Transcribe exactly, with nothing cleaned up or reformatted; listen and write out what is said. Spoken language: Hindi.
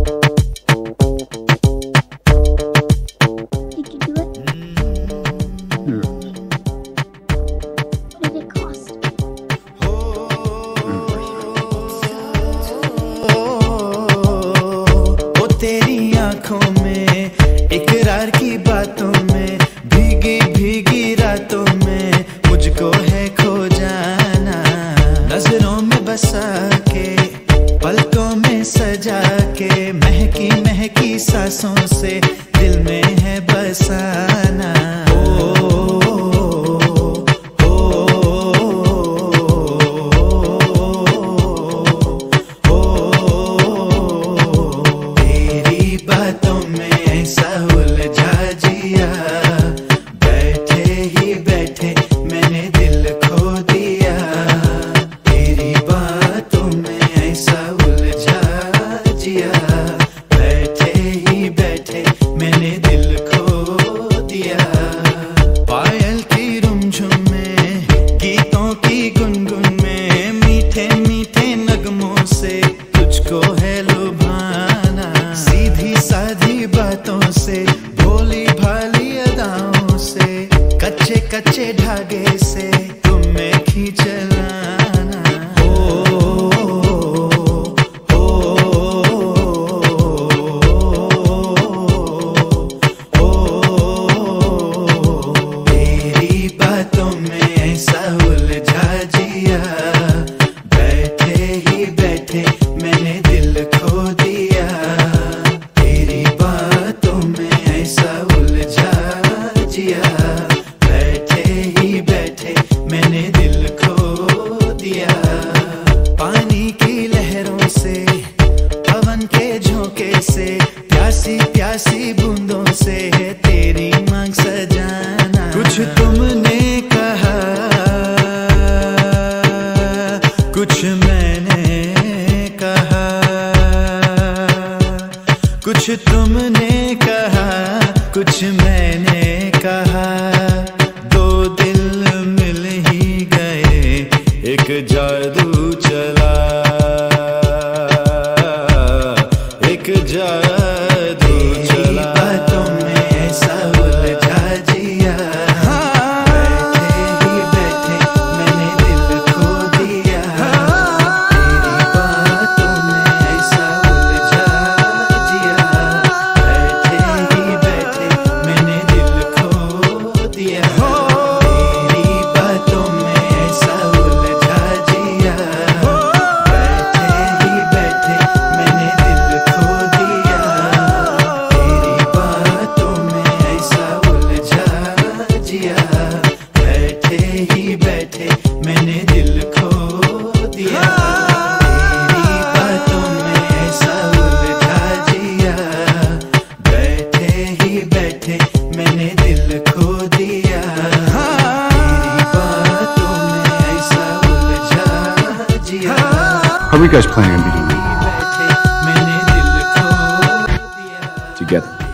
आँखों में, इकरार की बातों में, भीगी भीगी रातों में मुझको है खो जाना। नजरों में बसा के, पलकों में सजा के, महकी महकी सांसों से दिल में है बसाना। तुझको है लुभाना, सीधी साधी बातों से, भोली भाली अदाओं से, कच्चे कच्चे धागे से तुम्हें खींच लाना। ओ, ओ, ओ, ओ, तेरी बातों में ऐसा उलझा जिया, बैठे ही बैठे मैंने दिल खो दिया। तेरी बातों में ऐसा उलझा जिया, बैठे ही बैठे मैंने दिल खो दिया। पानी की लहरों से, पवन के झोंके से, प्यासी प्यासी बूंदों से तेरी मांग सजाना। कुछ तुमने कहा, कुछ मैंने कहा, कुछ तुमने कहा, कुछ मैंने कहा, दो दिल मिल ही गए, एक जादू चला, एक जादू चला। बातों में ऐसा उलझा जिया, बैठे ही बैठे मैंने दिल खो दिया। तेरी बातों में ऐसा उलझा जिया, बैठे ही बैठे मैंने दिल खो दिया। तेरी बातों में ऐसा उलझा जिया, बैठे ही बैठे मैंने दिल खो दिया। तेरी बातों में ऐसा उलझा जिया, बैठे ही बैठे मैंने दिल खो दिया। तेरी बातों में ऐसा उलझा जिया, बैठे ही बैठे मैंने दिल खो दिया। तेरी बातों में ऐसा उलझा जिया, How are you guys planning on meeting बैठे मैंने दिल खो दिया। together?